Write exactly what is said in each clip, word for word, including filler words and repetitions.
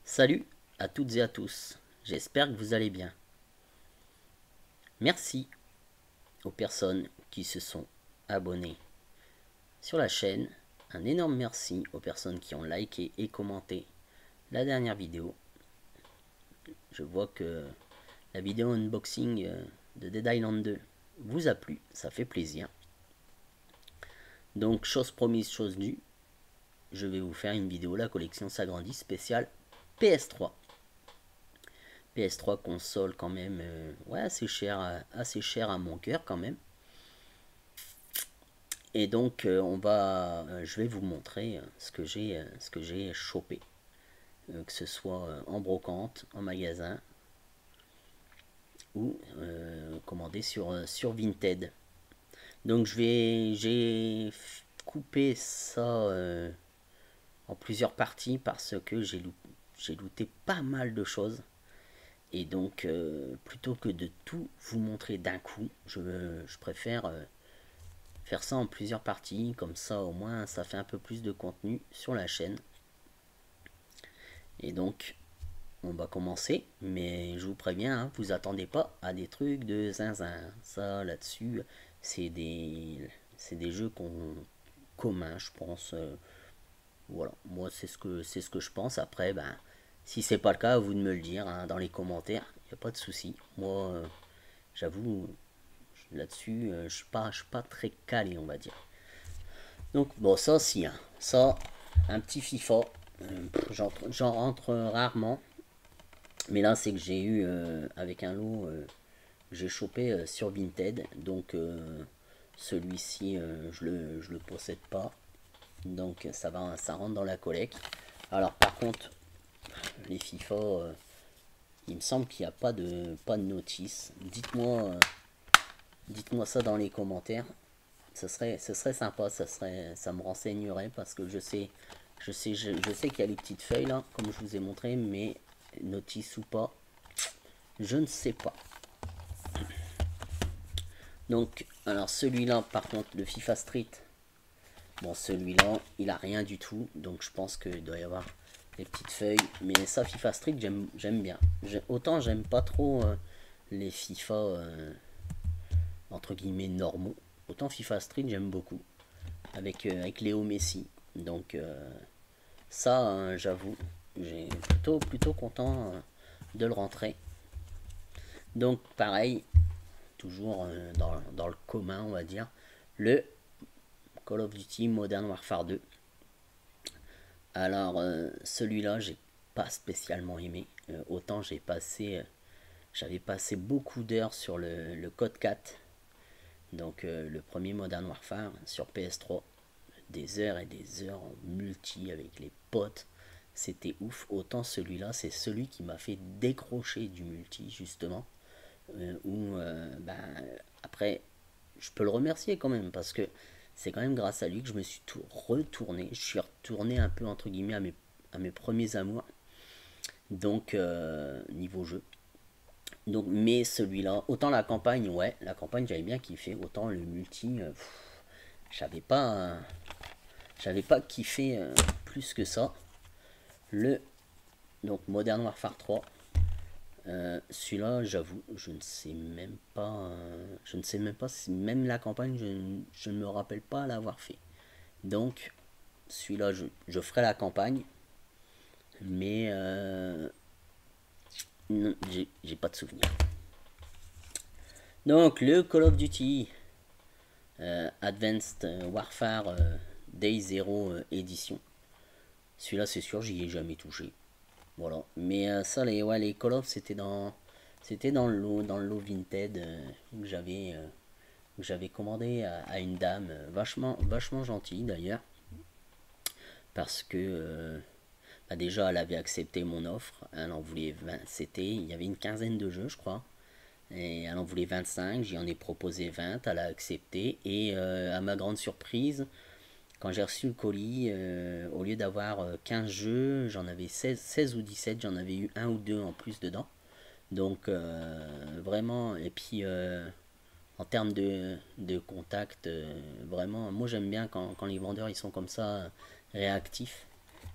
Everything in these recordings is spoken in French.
Salut à toutes et à tous, j'espère que vous allez bien. Merci aux personnes qui se sont abonnées sur la chaîne. Un énorme merci aux personnes qui ont liké et commenté la dernière vidéo. Je vois que la vidéo unboxing de Dead Island deux vous a plu, ça fait plaisir. Donc chose promise, chose due, je vais vous faire une vidéo La collection s'agrandit spéciale P S trois. P S trois console quand même euh, ouais, assez cher, assez cher à mon cœur quand même. Et donc euh, on va, euh, je vais vous montrer euh, ce que j'ai, euh, ce que j'ai chopé, euh, que ce soit euh, en brocante, en magasin ou euh, commandé sur euh, sur Vinted. Donc je vais, j'ai coupé ça euh, en plusieurs parties parce que j'ai j'ai looté pas mal de choses. Et donc, euh, plutôt que de tout vous montrer d'un coup, je, je préfère euh, faire ça en plusieurs parties. Comme ça, au moins, ça fait un peu plus de contenu sur la chaîne. Et donc, on va commencer. Mais je vous préviens, hein, vous attendez pas à des trucs de zinzin. Ça, là-dessus, c'est des, c'est des jeux qu'on, communs, je pense. Euh, voilà, moi, c'est ce que, c'est ce que je pense. Après, ben, si c'est pas le cas, à vous de me le dire hein, dans les commentaires. Il n'y a pas de souci. Moi, euh, j'avoue, là-dessus, euh, je suis pas, je suis pas très calé, on va dire. Donc, bon, ça aussi, hein. Ça, un petit FIFA, euh, j'en rentre rarement. Mais là, c'est que j'ai eu, euh, avec un lot, euh, j'ai chopé euh, sur Vinted. Donc, euh, celui-ci, euh, je le, je le possède pas. Donc, ça va, ça rentre dans la collecte. Alors, par contre, les FIFA, euh, il me semble qu'il n'y a pas de, pas de notice. Dites-moi, euh, dites-moi ça dans les commentaires. Ce serait, ce serait sympa, ça, serait, ça me renseignerait parce que je sais, je sais, je, je sais qu'il y a les petites feuilles là, comme je vous ai montré, mais notice ou pas, je ne sais pas. Donc, alors celui-là, par contre, le FIFA Street, bon, celui-là, il a rien du tout, donc je pense qu'il doit y avoir les petites feuilles, mais ça, FIFA Street, j'aime bien. Autant j'aime pas trop euh, les FIFA euh, entre guillemets normaux, autant FIFA Street, j'aime beaucoup. Avec, euh, avec Léo Messi. Donc euh, ça, hein, j'avoue, j'ai plutôt, plutôt content euh, de le rentrer. Donc pareil, toujours euh, dans, dans le commun, on va dire, le Call of Duty Modern Warfare deux. Alors euh, celui-là, j'ai pas spécialement aimé. Euh, autant j'ai passé, euh, j'avais passé beaucoup d'heures sur le, le Code quatre. Donc euh, le premier Modern Warfare sur P S trois. Des heures et des heures en multi avec les potes. C'était ouf. Autant celui-là, c'est celui qui m'a fait décrocher du multi, justement. Euh, où, euh, ben, après, je peux le remercier quand même, parce que c'est quand même grâce à lui que je me suis tout retourné. Je suis retourné un peu, entre guillemets, à mes, à mes premiers amours. Donc, euh, niveau jeu. Donc, mais celui-là, autant la campagne, ouais, la campagne j'avais bien kiffé, autant le multi, euh, j'avais pas, j'avais pas kiffé euh, plus que ça. Le donc Modern Warfare trois, euh, celui-là, j'avoue, je ne sais même pas, euh, je ne sais même pas si même la campagne, je, je ne me rappelle pas l'avoir fait. Donc, celui-là, je, je ferai la campagne, mais euh, j'ai pas de souvenir. Donc, le Call of Duty euh, Advanced Warfare euh, Day Zero euh, Edition. Celui-là, c'est sûr, j'y ai jamais touché. Voilà. Mais euh, ça, les, ouais, les Call of, c'était dans, c'était dans le lot, dans le lot Vinted euh, que j'avais, euh, que j'avais commandé à, à une dame, euh, vachement, vachement gentille d'ailleurs, parce que euh, bah déjà, elle avait accepté mon offre. Elle en voulait vingt. C'était, il y avait une quinzaine de jeux, je crois. Et elle en voulait vingt-cinq. J'y en ai proposé vingt. Elle a accepté. Et euh, à ma grande surprise, quand j'ai reçu le colis, euh, au lieu d'avoir euh, quinze jeux, j'en avais seize, seize ou dix-sept, j'en avais eu un ou deux en plus dedans. Donc euh, vraiment, et puis euh, en termes de, de contact, euh, vraiment, moi j'aime bien quand, quand les vendeurs ils sont comme ça, réactifs.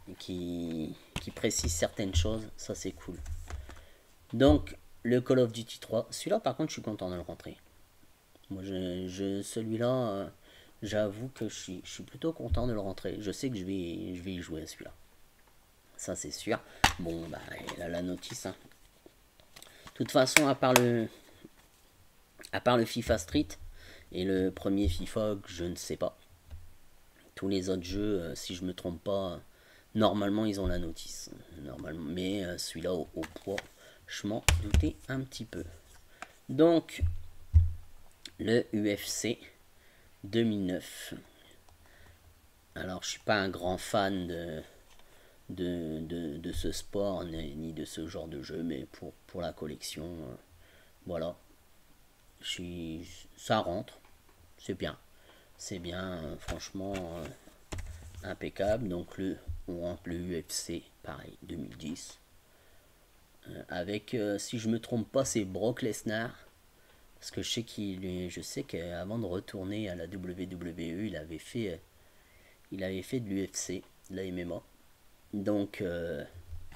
qui, qui précise certaines choses, ça c'est cool. Donc le Call of Duty trois, celui-là par contre je suis content de le rentrer. Moi je, je celui-là, euh, j'avoue que je suis, je suis plutôt content de le rentrer. Je sais que je vais, je vais y jouer à celui-là. Ça c'est sûr. Bon bah il a la notice. Hein. De toute façon, à part le, à part le FIFA Street et le premier FIFA que je ne sais pas. Tous les autres jeux, euh, si je me trompe pas, normalement ils ont la notice. Normalement, mais euh, celui-là au, au poids, je m'en doutais un petit peu. Donc le U F C deux mille neuf. Alors je suis pas un grand fan de de, de, de ce sport ni de ce genre de jeu, mais pour, pour la collection, euh, voilà. Je suis, ça rentre, c'est bien. C'est bien, euh, franchement, euh, impeccable. Donc le, on rentre le U F C, pareil, deux mille dix. Euh, avec, euh, si je me trompe pas, c'est Brock Lesnar. Parce que je sais qu'il, je sais qu'avant de retourner à la W W E, il avait fait, il avait fait de l'U F C, de la M M A. Donc, euh,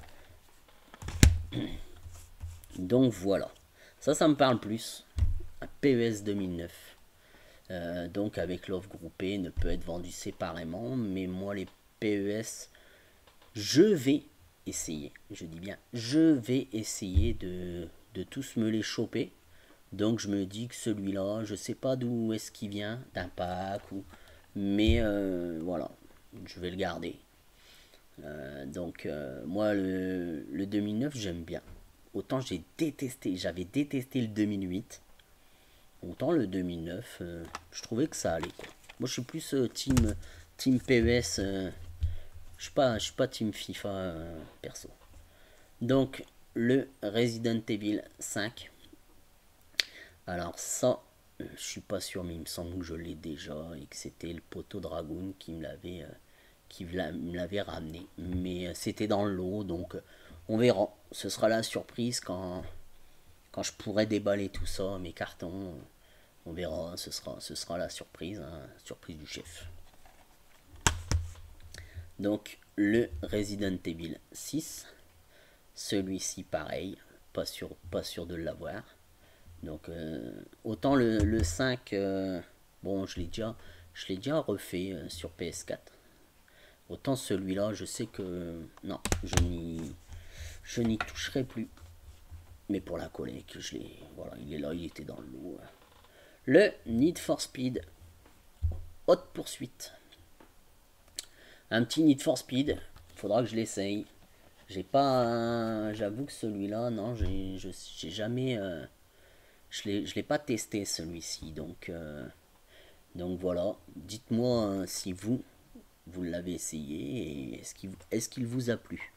donc voilà. Ça, ça me parle plus. Un P E S deux mille neuf. Euh, donc avec l'offre groupée, ne peut être vendu séparément. Mais moi, les P E S, je vais essayer. Je dis bien, je vais essayer de, de tous me les choper. Donc je me dis que celui-là, je sais pas d'où est-ce qu'il vient, d'un pack ou... Mais euh, voilà, je vais le garder. Euh, donc euh, moi, le, le deux mille neuf, j'aime bien. Autant j'ai détesté, j'avais détesté le deux mille huit. Autant le deux mille neuf, euh, je trouvais que ça allait. Quoi. Moi, je suis plus euh, team, team P E S. Euh, je suis pas, je suis pas team FIFA euh, perso. Donc, le Resident Evil cinq. Alors ça, euh, je suis pas sûr, mais il me semble que je l'ai déjà et que c'était le poteau Dragoon qui me l'avait, euh, qui me l'avait ramené. Mais euh, c'était dans le lot, donc euh, on verra. Ce sera la surprise quand, quand je pourrai déballer tout ça, mes cartons. On verra, ce sera, ce sera la surprise, hein, surprise du chef. Donc le Resident Evil six, celui-ci pareil, pas sûr, pas sûr de l'avoir. Donc euh, autant le, le cinq, euh, bon je l'ai déjà, je l'ai déjà refait euh, sur P S quatre. Autant celui-là, je sais que non, je n'y, je n'y toucherai plus. Mais pour la collecte, je l'ai, voilà, il est là, il était dans le lot. Le Need for Speed Haute Poursuite. Un petit Need for Speed, faudra que je l'essaye. J'ai pas, j'avoue que celui-là, non, j'ai, j'ai jamais, euh, je l'ai, je l'ai pas testé celui-ci, donc, euh, donc voilà. Dites-moi euh, si vous, vous l'avez essayé et est-ce qu'il, est-ce qu'il vous a plu.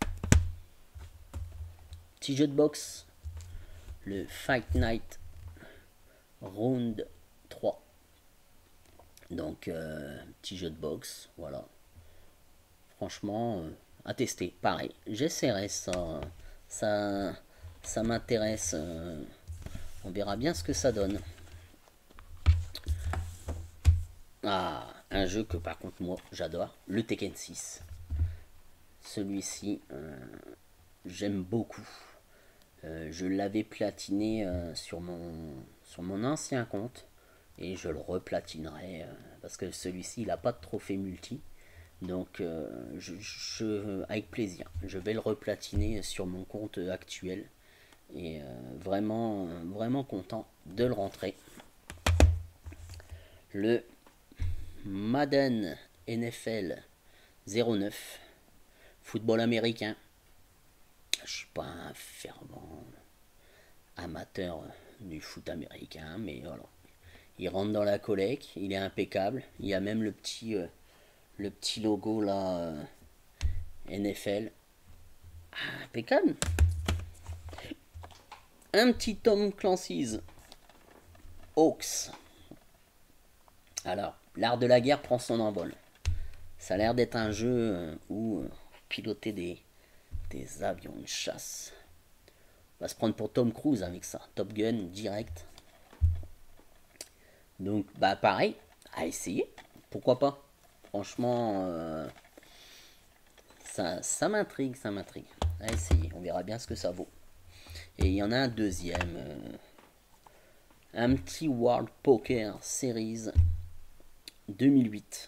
Petit jeu de boxe, le Fight Night Round trois. Donc, euh, petit jeu de boxe, voilà. Franchement, euh, à tester. Pareil, j'essaierai ça. Ça, ça m'intéresse. Euh, on verra bien ce que ça donne. Ah, un jeu que par contre moi j'adore, le Tekken six. Celui-ci, euh, j'aime beaucoup. Euh, je l'avais platiné euh, sur, mon, sur mon ancien compte et je le replatinerai euh, parce que celui-ci il n'a pas de trophée multi. Donc euh, je, je, avec plaisir, je vais le replatiner sur mon compte actuel et euh, vraiment, vraiment content de le rentrer. Le Madden N F L zéro neuf, football américain. Je suis pas un fervent amateur du foot américain, mais voilà. Il rentre dans la collecte, il est impeccable. Il y a même le petit, euh, le petit logo là, euh, N F L. Ah, impeccable. Un petit Tom Clancy's Hawks. Alors, l'art de la guerre prend son envol. Ça a l'air d'être un jeu euh, où euh, piloter des, des avions de chasse. On va se prendre pour Tom Cruise avec ça. Top Gun direct. Donc, bah pareil, à essayer. Pourquoi pas. Franchement, euh, Ça, ça m'intrigue, ça m'intrigue. À essayer, on verra bien ce que ça vaut. Et il y en a un deuxième. Euh, un petit World Poker Series deux mille huit.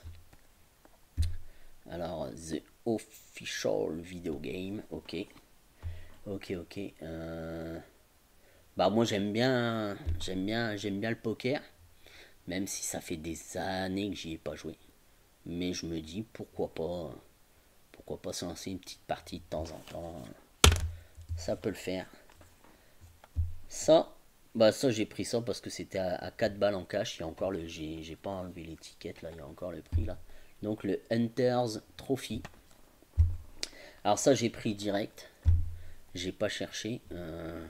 Alors, The Official Video Game, ok. Ok, ok. Euh, bah moi j'aime bien, j'aime bien, j'aime bien le poker, même si ça fait des années que j'y ai pas joué. Mais je me dis pourquoi pas, pourquoi pas se lancer une petite partie de temps en temps. Ça peut le faire. Ça, bah ça j'ai pris ça parce que c'était à, à quatre balles en cash. Il y a encore le, j'ai, j'ai pas enlevé l'étiquette là, il y a encore le prix là. Donc le Hunter's Trophy. Alors ça j'ai pris direct. J'ai pas cherché euh,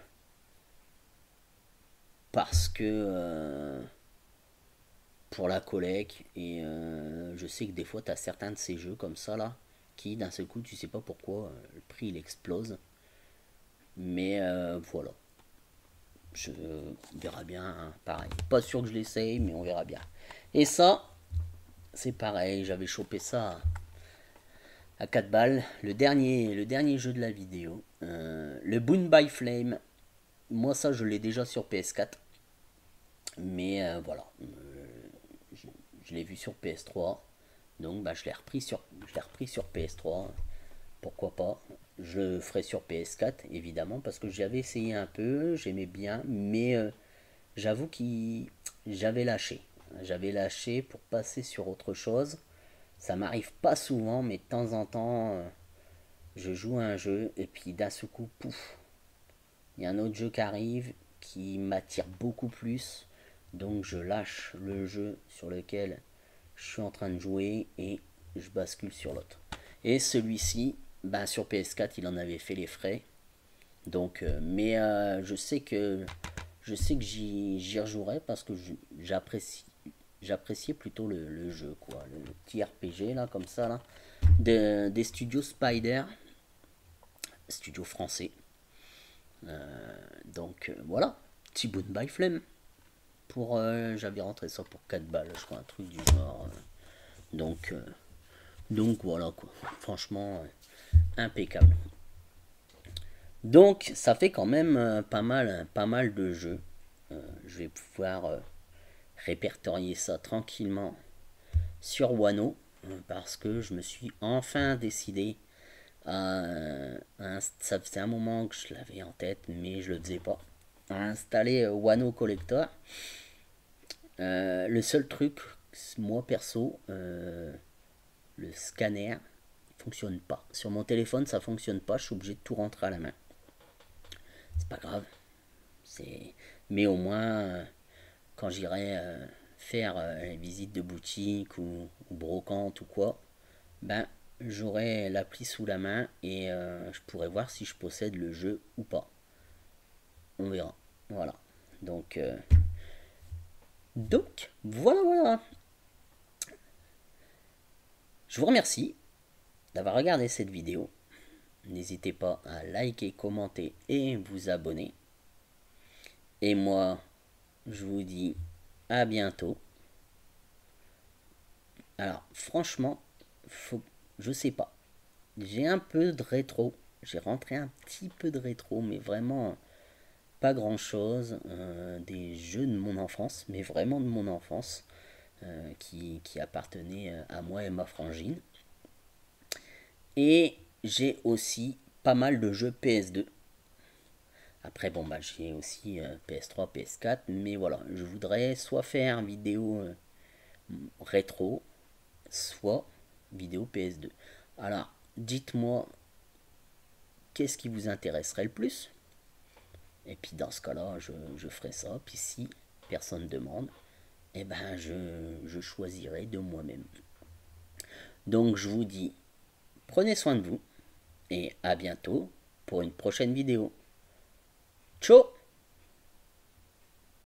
parce que euh, pour la collecte et euh, je sais que des fois tu as certains de ces jeux comme ça là qui d'un seul coup tu sais pas pourquoi euh, le prix il explose. Mais euh, voilà. Je verra bien, hein, pareil. Pas sûr que je l'essaye, mais on verra bien. Et ça, c'est pareil, j'avais chopé ça à quatre balles. Le dernier, le dernier jeu de la vidéo. Euh, le Boon by Flame. Moi, ça, je l'ai déjà sur P S quatre. Mais euh, voilà. Euh, je, je l'ai vu sur P S trois. Donc, bah, je l'ai repris sur, je l'ai repris sur P S trois. Pourquoi pas. Je le ferai sur P S quatre, évidemment, parce que j'avais essayé un peu. J'aimais bien. Mais euh, j'avoue que j'avais lâché. J'avais lâché pour passer sur autre chose. Ça m'arrive pas souvent, mais de temps en temps, euh, je joue à un jeu et puis d'un seul coup, pouf, il y a un autre jeu qui arrive qui m'attire beaucoup plus. Donc je lâche le jeu sur lequel je suis en train de jouer et je bascule sur l'autre. Et celui-ci, ben, sur P S quatre, il en avait fait les frais. Donc, euh, mais euh, je sais que je sais que j'y, j'y rejouerai parce que j'apprécie j'appréciais plutôt le, le jeu, quoi, le, le petit R P G là comme ça là, de, des studios Spider, studio français. Euh, donc euh, voilà, petit Boon by Flame. Pour euh, j'avais rentré ça pour quatre balles, je crois, un truc du genre. Euh, donc euh, donc voilà quoi. Franchement euh, impeccable. Donc ça fait quand même euh, pas mal pas mal de jeux. Euh, je vais pouvoir euh, répertorier ça tranquillement sur Wano parce que je me suis enfin décidé à, à ça faisait un moment que je l'avais en tête mais je le faisais pas, à installer Wano Collector. Euh, le seul truc, moi perso, euh, le scanner fonctionne pas sur mon téléphone, ça fonctionne pas, je suis obligé de tout rentrer à la main. C'est pas grave, c'est mais au moins euh, quand j'irai euh, faire euh, les visites de boutique ou, ou brocante ou quoi, ben j'aurai l'appli sous la main et euh, je pourrai voir si je possède le jeu ou pas. On verra. Voilà. Donc, euh, donc voilà, voilà. Je vous remercie d'avoir regardé cette vidéo. N'hésitez pas à liker, commenter et vous abonner. Et moi, je vous dis à bientôt. Alors, franchement, faut, je sais pas. J'ai un peu de rétro. J'ai rentré un petit peu de rétro, mais vraiment pas grand chose. Euh, des jeux de mon enfance, mais vraiment de mon enfance, euh, qui, qui appartenaient à moi et ma frangine. Et j'ai aussi pas mal de jeux P S deux. Après, bon, bah, j'ai aussi euh, P S trois, P S quatre, mais voilà, je voudrais soit faire vidéo euh, rétro, soit vidéo P S deux. Alors, dites-moi qu'est-ce qui vous intéresserait le plus. Et puis dans ce cas-là, je, je ferai ça. Puis si personne demande, eh ben je, je choisirai de moi-même. Donc je vous dis, prenez soin de vous et à bientôt pour une prochaine vidéo. Ciao!